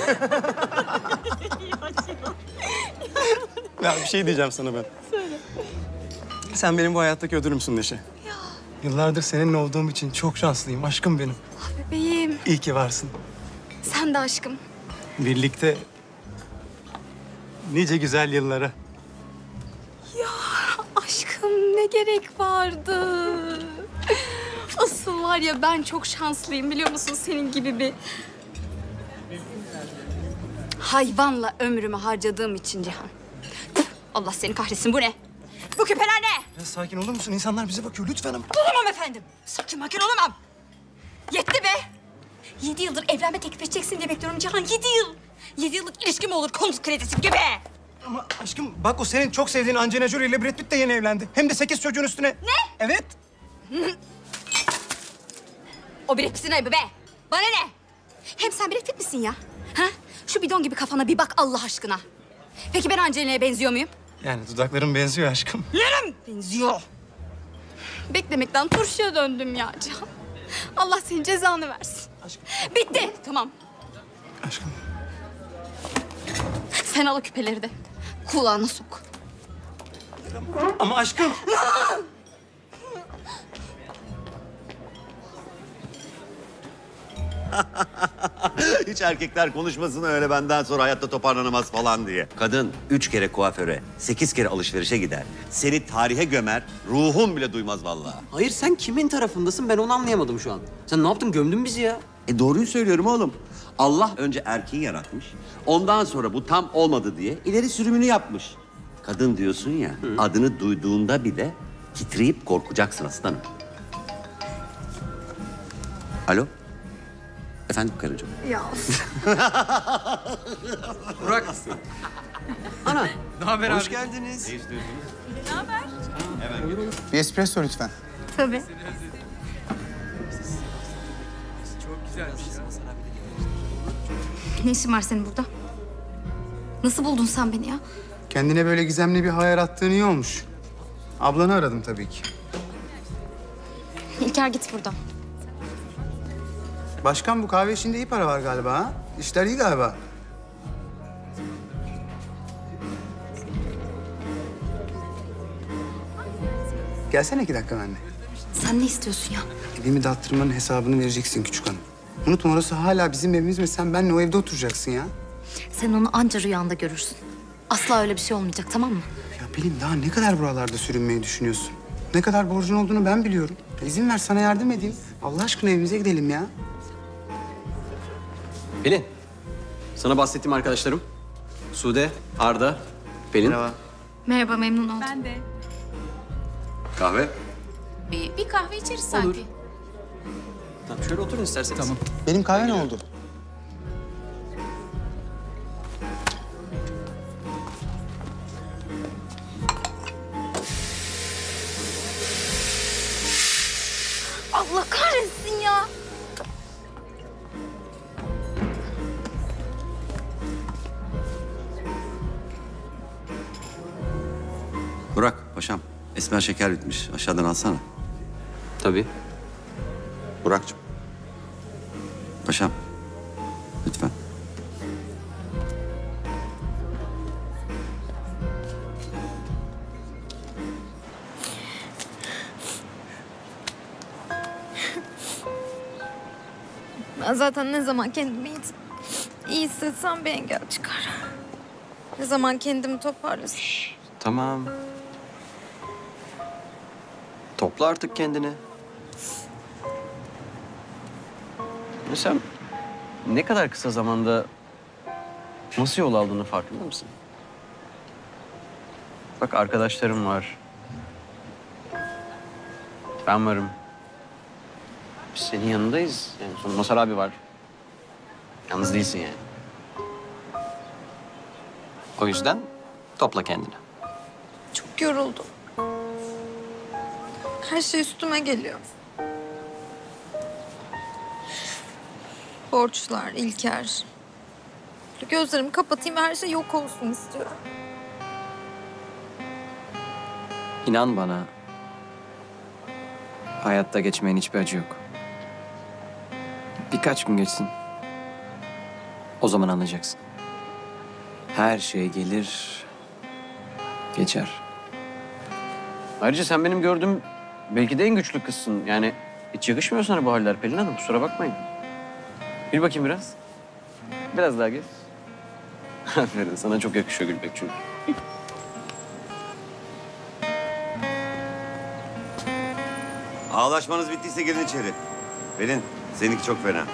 Ya bir şey diyeceğim sana ben. Söyle. Sen benim bu hayattaki ödülümsün Neşe. Ya. Yıllardır seninle olduğum için çok şanslıyım. Aşkım benim. Ah bebeğim. İyi ki varsın. Sen de aşkım. Birlikte nice güzel yıllara. Ya aşkım ne gerek vardı? Asıl var ya ben çok şanslıyım biliyor musun senin gibi bir... hayvanla ömrümü harcadığım için Cihan. Allah seni kahretsin bu ne? Bu küpeler ne? Ya sakin olur musun? İnsanlar bize bakıyor lütfen ama. Olamam efendim. Sakin makin olamam. Yetti be. 7 yıldır evlenme teklif edeceksin diye bekliyorum Cihan. 7 yıl. 7 yıllık ilişki mi olur konut kredisi gibi? Ama aşkım bak o senin çok sevdiğin Angelina Jolie ile Brad Pitt de yeni evlendi. Hem de 8 çocuğun üstüne. Ne? Evet. O Brad Pitt'in ayıbı be. Bana ne? Hem sen Brad Pitt misin ya? Ha? Şu bidon gibi kafana bir bak Allah aşkına. Peki ben Angelina'ya benziyor muyum? Yani dudakların benziyor aşkım. Nerem? Benziyor. Beklemekten turşuya döndüm ya Cihan. Allah senin cezanı versin. Aşkım. Bitti. Tamam. Aşkım. Sen al o küpeleri de. Kulağına sok. Ama aşkım. Hiç erkekler konuşmasın öyle benden sonra hayatta toparlanamaz falan diye. Kadın 3 kere kuaföre, 8 kere alışverişe gider. Seni tarihe gömer, ruhun bile duymaz vallahi. Hayır sen kimin tarafındasın ben onu anlayamadım şu an. Sen ne yaptın gömdün bizi ya. Doğruyu söylüyorum oğlum. Allah önce erkeği yaratmış. Ondan sonra bu tam olmadı diye ileri sürümünü yapmış. Kadın diyorsun ya, adını duyduğunda bile titreyip korkacaksın aslanım. Alo? Efendim karıcığım? Ya. Burak. Ana. Ne haber Hoş abi? geldiniz. Bir espresso lütfen. Tabii. Ne işin var senin burada? Nasıl buldun sen beni ya? Kendine böyle gizemli bir hava yarattığın iyi olmuş. Ablanı aradım tabii ki. İlker git buradan. Başkan bu kahve işinde iyi para var galiba ha? İşler iyi galiba. Gelsene 2 dakika benimle. Sen ne istiyorsun ya? Evimi dağıttırmanın hesabını vereceksin küçük hanım. Unutma orası hala bizim evimiz ve sen benimle o evde oturacaksın ya. Sen onu anca rüyanda görürsün. Asla öyle bir şey olmayacak tamam mı? Ya Pelin daha ne kadar buralarda sürünmeyi düşünüyorsun? Ne kadar borcun olduğunu ben biliyorum. İzin ver sana yardım edeyim. Allah aşkına evimize gidelim ya. Pelin. Sana bahsettiğim arkadaşlarım. Sude, Arda, Pelin. Merhaba. Merhaba memnun oldum. Ben de. Kahve? Bir kahve içeriz sanki. Tamam, şöyle oturun isterseniz. Tamam. Benim kahve ne oldu? Allah kahretsin ya. Burak, paşam. Esmer şeker bitmiş. Aşağıdan alsana. Tabii. Burak'cığım. Paşam. Lütfen. Ben zaten ne zaman kendimi iyi hissetsem bir engel çıkar. Ne zaman kendimi toparlasam. Tamam. Topla artık kendini. Sen ne kadar kısa zamanda nasıl yol aldığını farkında mısın? Bak arkadaşlarım var. Ben varım. Biz senin yanındayız. Yani sonra Masar abi var. Yalnız değilsin yani. O yüzden topla kendini. Çok yoruldum. Her şey üstüme geliyor. Borçlar, İlker. Gözlerimi kapatayım ve her şey yok olsun istiyorum. İnan bana. Hayatta geçmeyen hiçbir acı yok. Birkaç gün geçsin. O zaman anlayacaksın. Her şey gelir, geçer. Ayrıca sen benim gördüğüm belki de en güçlü kızsın. Yani hiç yakışmıyor sana bu haller Pelin Hanım. Kusura bakmayın. Gül bakayım biraz. Biraz daha gül. Aferin, sana çok yakışıyor gülmek çünkü. Ağlaşmanız bittiyse gelin içeri. Pelin, seninki çok fena.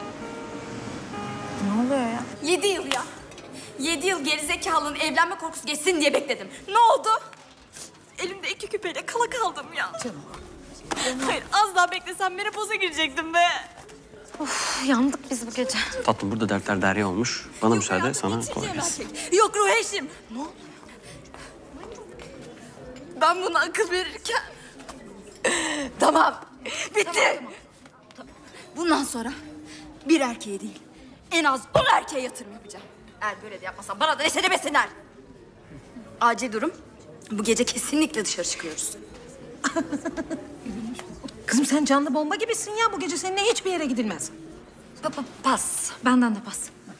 Ne oluyor ya? 7 yıl ya. 7 yıl gerizekalının evlenme korkusu geçsin diye bekledim. Ne oldu? Elimde 2 küpeyle kala kaldım ya. Hayır, az daha beklesem menopoza girecektim be. Yandık biz bu gece. Tatlım, burada dertler derya olmuş. Bana müsaade, sana Hiç kolay yemek gelsin. yok. Yok Ruheş'im. Ne oluyor? Ben buna akıl verirken... Tamam. Bitti. Tamam. Bundan sonra bir erkeğe değil, en az 10 erkeğe yatırım yapacağım. Eğer böyle de yapmasam bana da neşe demesinler. Acil durum. Bu gece kesinlikle dışarı çıkıyoruz. Kızım sen canlı bomba gibisin ya. Bu gece seninle hiçbir yere gidilmez. Pas. Benden de pas.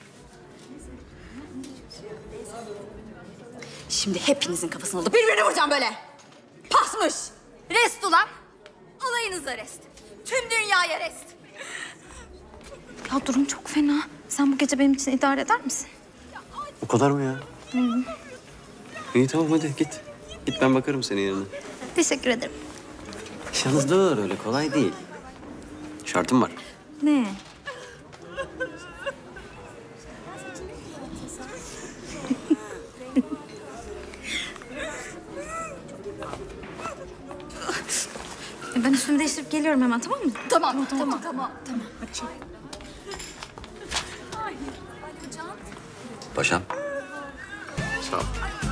Şimdi hepinizin kafasını alıp birbirine vuracağım böyle. Pasmış. Rest ulan. Olayınıza rest. Tüm dünyaya rest. Ya durum çok fena. Sen bu gece benim için idare eder misin? O kadar mı ya? İyi tamam hadi git. Git ben bakarım senin yerine. Teşekkür ederim. Yalnız dur öyle kolay değil. Şartım var. Ne? Ben üstümü değiştirip geliyorum hemen, tamam mı? Tamam. Paşam. Sağ ol.